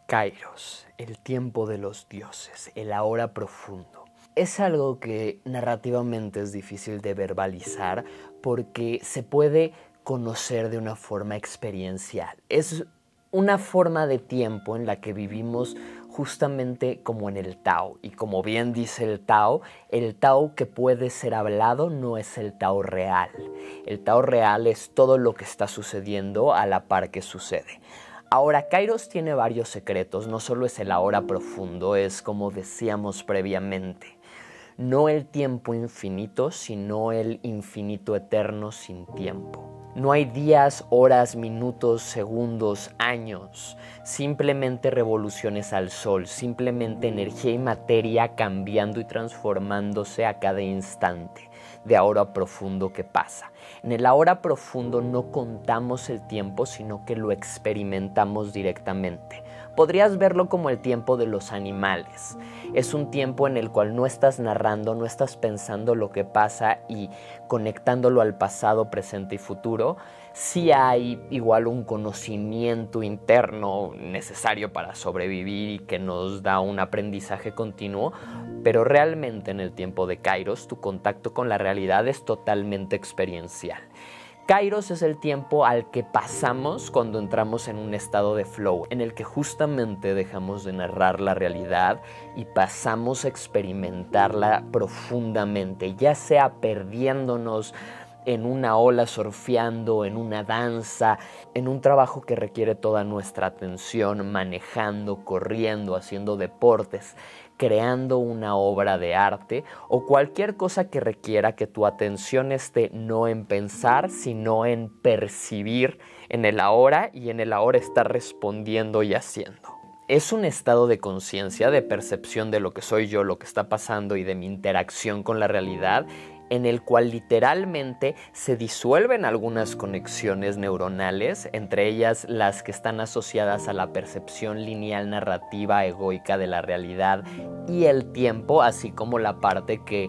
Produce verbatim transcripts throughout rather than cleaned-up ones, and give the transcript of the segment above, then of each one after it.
Kairos, el tiempo de los dioses, el ahora profundo. Es algo que narrativamente es difícil de verbalizar porque se puede conocer de una forma experiencial. Es una forma de tiempo en la que vivimos justamente como en el Tao. Y como bien dice el Tao, el Tao que puede ser hablado no es el Tao real. El Tao real es todo lo que está sucediendo a la par que sucede. Ahora, Kairos tiene varios secretos, no solo es el ahora profundo, es como decíamos previamente. No el tiempo infinito, sino el infinito eterno sin tiempo. No hay días, horas, minutos, segundos, años, simplemente revoluciones al sol, simplemente energía y materia cambiando y transformándose a cada instante de ahora profundo que pasa. En el ahora profundo no contamos el tiempo, sino que lo experimentamos directamente. Podrías verlo como el tiempo de los animales. Es un tiempo en el cual no estás narrando, no estás pensando lo que pasa y conectándolo al pasado, presente y futuro. Sí hay igual un conocimiento interno necesario para sobrevivir y que nos da un aprendizaje continuo, pero realmente en el tiempo de Kairos tu contacto con la realidad es totalmente experiencial. Kairos es el tiempo al que pasamos cuando entramos en un estado de flow, en el que justamente dejamos de narrar la realidad y pasamos a experimentarla profundamente, ya sea perdiéndonos en una ola surfeando, en una danza, en un trabajo que requiere toda nuestra atención, manejando, corriendo, haciendo deportes, creando una obra de arte o cualquier cosa que requiera que tu atención esté no en pensar, sino en percibir en el ahora y en el ahora estar respondiendo y haciendo. Es un estado de conciencia, de percepción de lo que soy yo, lo que está pasando y de mi interacción con la realidad, en el cual literalmente se disuelven algunas conexiones neuronales, entre ellas las que están asociadas a la percepción lineal narrativa egoica de la realidad y el tiempo, así como la parte que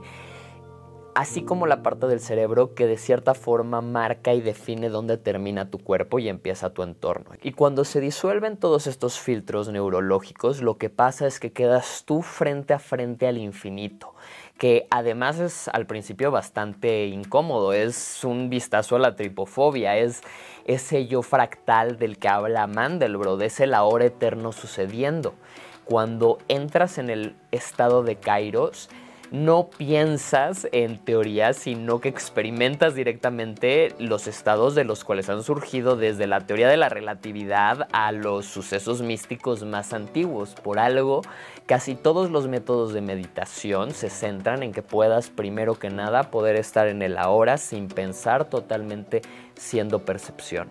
así como la parte del cerebro que de cierta forma marca y define dónde termina tu cuerpo y empieza tu entorno. Y cuando se disuelven todos estos filtros neurológicos, lo que pasa es que quedas tú frente a frente al infinito, que además es al principio bastante incómodo, es un vistazo a la tripofobia, es ese yo fractal del que habla Mandelbrot, es el ahora eterno sucediendo. Cuando entras en el estado de Kairos, no piensas en teoría, sino que experimentas directamente los estados de los cuales han surgido desde la teoría de la relatividad a los sucesos místicos más antiguos. Por algo, casi todos los métodos de meditación se centran en que puedas, primero que nada, poder estar en el ahora sin pensar, totalmente siendo percepción.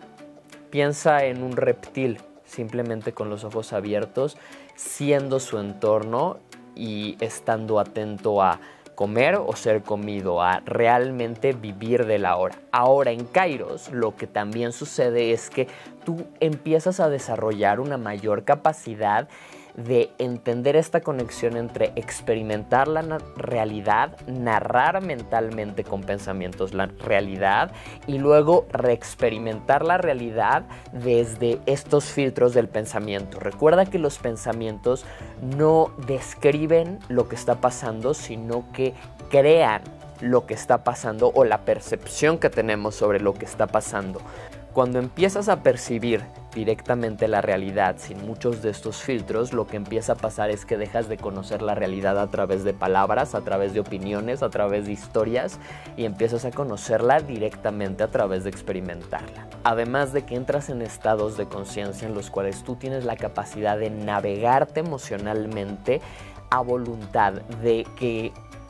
Piensa en un reptil, simplemente con los ojos abiertos, siendo su entorno y estando atento a comer o ser comido, a realmente vivir del ahora. Ahora en Kairos lo que también sucede es que tú empiezas a desarrollar una mayor capacidad de entender esta conexión entre experimentar la na- realidad, narrar mentalmente con pensamientos la realidad y luego reexperimentar la realidad desde estos filtros del pensamiento. Recuerda que los pensamientos no describen lo que está pasando, sino que crean lo que está pasando o la percepción que tenemos sobre lo que está pasando. Cuando empiezas a percibir directamente la realidad sin muchos de estos filtros, lo que empieza a pasar es que dejas de conocer la realidad a través de palabras, a través de opiniones, a través de historias y empiezas a conocerla directamente a través de experimentarla. Además de que entras en estados de conciencia en los cuales tú tienes la capacidad de navegarte emocionalmente a voluntad, de que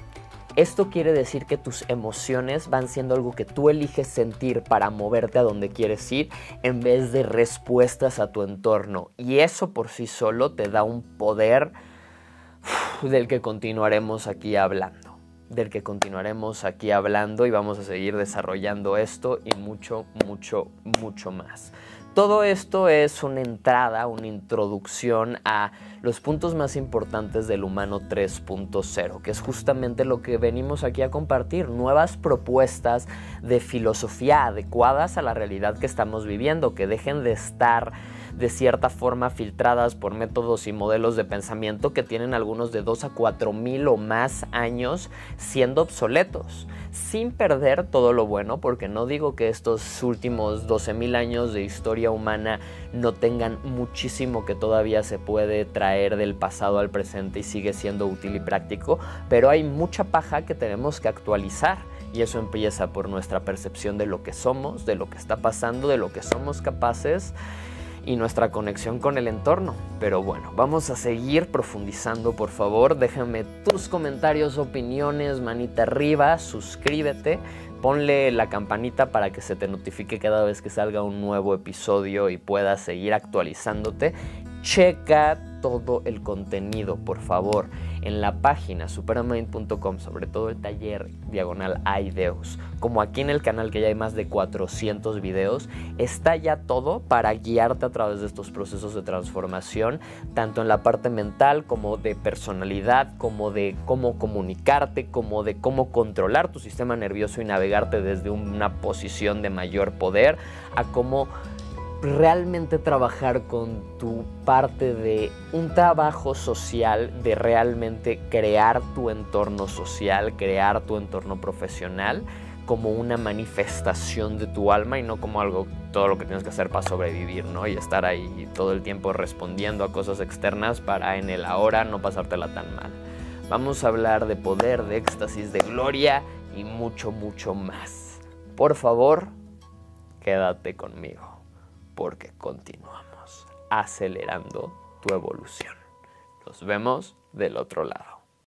esto quiere decir que tus emociones van siendo algo que tú eliges sentir para moverte a donde quieres ir en vez de respuestas a tu entorno. Y eso por sí solo te da un poder uf, del que continuaremos aquí hablando. Del que continuaremos aquí hablando y vamos a seguir desarrollando esto y mucho, mucho, mucho más. Todo esto es una entrada, una introducción a los puntos más importantes del humano tres punto cero, que es justamente lo que venimos aquí a compartir, nuevas propuestas de filosofía adecuadas a la realidad que estamos viviendo, que dejen de estar de cierta forma filtradas por métodos y modelos de pensamiento que tienen algunos de dos a cuatro mil o más años siendo obsoletos, sin perder todo lo bueno, porque no digo que estos últimos doce mil años de historia humana no tengan muchísimo que todavía se puede traer del pasado al presente y sigue siendo útil y práctico, pero hay mucha paja que tenemos que actualizar. Y eso empieza por nuestra percepción de lo que somos, de lo que está pasando, de lo que somos capaces y nuestra conexión con el entorno. Pero bueno, vamos a seguir profundizando, por favor. Déjame tus comentarios, opiniones, manita arriba, suscríbete, ponle la campanita para que se te notifique cada vez que salga un nuevo episodio y puedas seguir actualizándote. Checa todo el contenido, por favor, en la página superamind punto com, sobre todo el taller diagonal Aideos, como aquí en el canal que ya hay más de cuatrocientos videos, está ya todo para guiarte a través de estos procesos de transformación, tanto en la parte mental como de personalidad, como de cómo comunicarte, como de cómo controlar tu sistema nervioso y navegarte desde una posición de mayor poder, a cómo realmente trabajar con tu parte de un trabajo social, de realmente crear tu entorno social, crear tu entorno profesional como una manifestación de tu alma y no como algo, todo lo que tienes que hacer para sobrevivir, ¿no? Y estar ahí todo el tiempo respondiendo a cosas externas para en el ahora no pasártela tan mal. Vamos a hablar de poder, de éxtasis, de gloria y mucho, mucho más. Por favor, quédate conmigo, porque continuamos acelerando tu evolución. Nos vemos del otro lado.